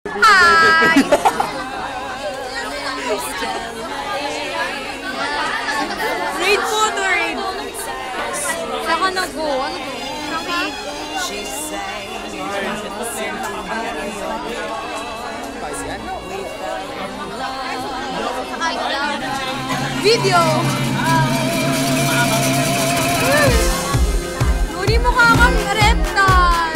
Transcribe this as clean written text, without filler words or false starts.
Hi! Raid po to, raid. Saka nag-go. Ano to? Video! Nuri mo ka kang reptile!